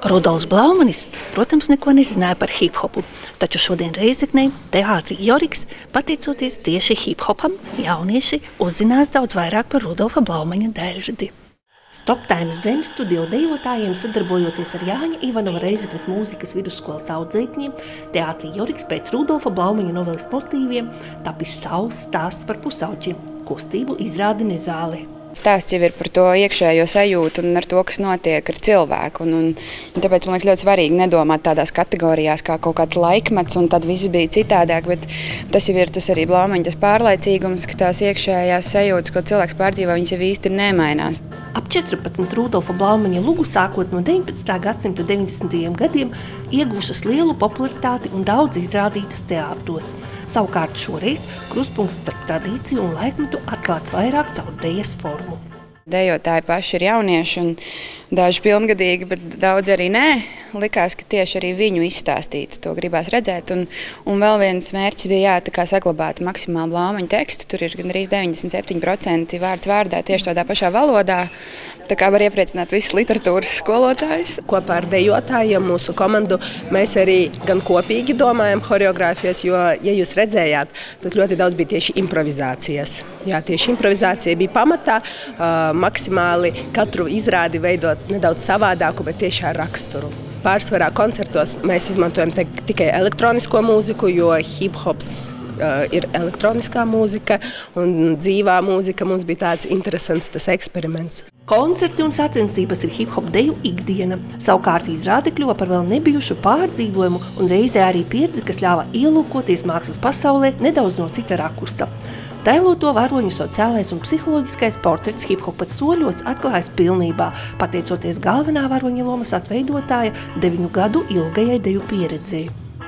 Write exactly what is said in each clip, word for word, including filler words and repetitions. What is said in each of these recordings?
Rudolfs Blaumanis, protams, neko nezināja par hip-hopu, taču šodien Rēzeknē teātrī Joriks, pateicoties tieši hip-hopam, jaunieši uzzinās daudz vairāk par Rudolfa Blaumaņa dēļradi. Stoptaimas Zemes studiju dejotājiem sadarbojoties ar Jāņa Ivanova Rēzeknes mūzikas vidusskolas audzēkņiem, teātrī Joriks pēc Rudolfa Blaumaņa noveles motīviem tapis savs stāsts par pusauģiem, kustību izrādi Nezāle. Stāsts jau ir par to iekšējo sajūtu un ar to, kas notiek ar cilvēku. Un, un, un tāpēc man liekas ļoti svarīgi nedomāt tādās kategorijās kā kaut kāds laikmets, un tad viss bija citādāk. Bet tas jau ir tas arī Blaumaņa tas pārlaicīgums, ka tās iekšējās sajūtas, ko cilvēks pārdzīvo, viņas jau īsti nemainās. Ap četrpadsmit Rudolfa Blaumaņa lugu sākot no deviņpadsmitā gadsimta deviņdesmitajiem gadiem ieguvušas lielu popularitāti un daudz izrādītas teātros. Savukārt šoreiz krustpunkts starp tradīciju un laikmetu atklāts vairāk caur dejas formu. Dejotāji paši ir jaunieši un daži pilngadīgi, bet daudz arī nē. Likās, ka tieši arī viņu izstāstīt, to gribās redzēt. Un, un vēl viens mērķis bija jā, tā kā saglabāt maksimāli Blaumaņa tekstu. Tur ir gandrīz deviņdesmit septiņi procenti vārds vārdā tieši tādā pašā valodā. Tā kā var iepriecināt visus literatūras skolotājus. Kopā ar dejotājiem mūsu komandu mēs arī gan kopīgi domājam choreogrāfijas, jo, ja jūs redzējāt, tad ļoti daudz bija tieši improvizācijas. Jā, tieši improvizācija bija pamatā, uh, maksimāli katru izrādi veidot nedaudz savādāku, bet tieši ar raksturu. Pārsvarā koncertos mēs izmantojam te, tikai elektronisko mūziku, jo hip-hops uh, ir elektroniskā mūzika un dzīvā mūzika mums bija tāds interesants tas eksperiments. Koncerti un sacensības ir hip-hop deju ikdiena. Savukārt izrāde kļuva par vēl nebijušu pārdzīvojumu un reizē arī pieredzi, kas ļāva ielūkoties mākslas pasaulē nedaudz no cita rakursa. Tēloto varoņu sociālais un psiholoģiskais portrets hip-hopa soļos atklājas pilnībā, pateicoties galvenā varoņa lomas atveidotāja deviņu gadu ilgajai deju pieredzei.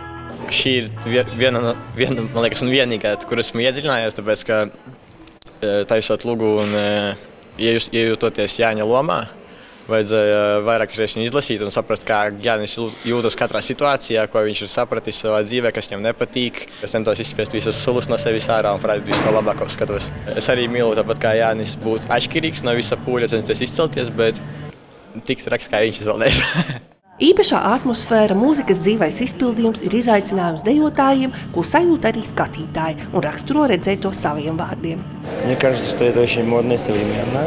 Šī ir viena, viena man liekas, un vienīgā, kur esmu iedziļinājies, tāpēc, ka taisot lugu un iejūtoties Jāņa lomā, vajadzēja vairāk reizes viņu izlasīt un saprast, kā Jānis jūtas katrā situācijā, ko viņš ir sapratis savā dzīvē, kas viņam nepatīk. Es centos izspiest visus sulus no sevis ārā un parādīt visu to labāko skatos. Es arī mīlu tāpat kā Jānis būt atšķirīgs no visa pūļa, censties izcelties, bet tik traks, kā viņš vēl neir. Īpašā atmosfēra, mūzikas dzīvais izpildījums ir izaicinājums dejotājiem, ko sajūt arī skatītāji un raksturo redzēt to saviem vārdiem. Мне кажется, что это очень модно и современно.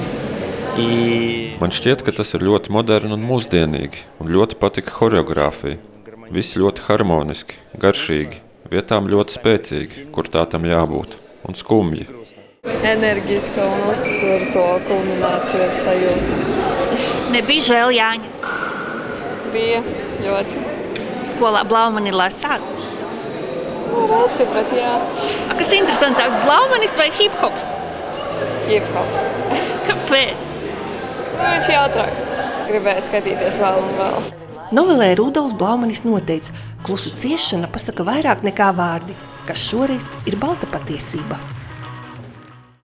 Man šķiet, ka tas ir ļoti moderni un mūsdienīgi, un ļoti patika choreogrāfija. Viss ļoti harmoniski, garšīgi, vietām ļoti spēcīgi, kur tā tam jābūt, un skumji. Enerģiska un uztur to kulminācijas sajūtu. Nebija žēl Jāņa? Bija ļoti. Skolā Blaumani lasāt? Reti, bet jā. A, kas interesantāks, Blaumanis vai hip-hops? Hip-hops. Kāpēc? Nu, viņš ir ātrāks. Gribēja skatīties vēl un vēl. Novelē Rudolfs Blaumanis noteica, klusu ciešana pasaka vairāk nekā vārdi, kas šoreiz ir balta patiesība.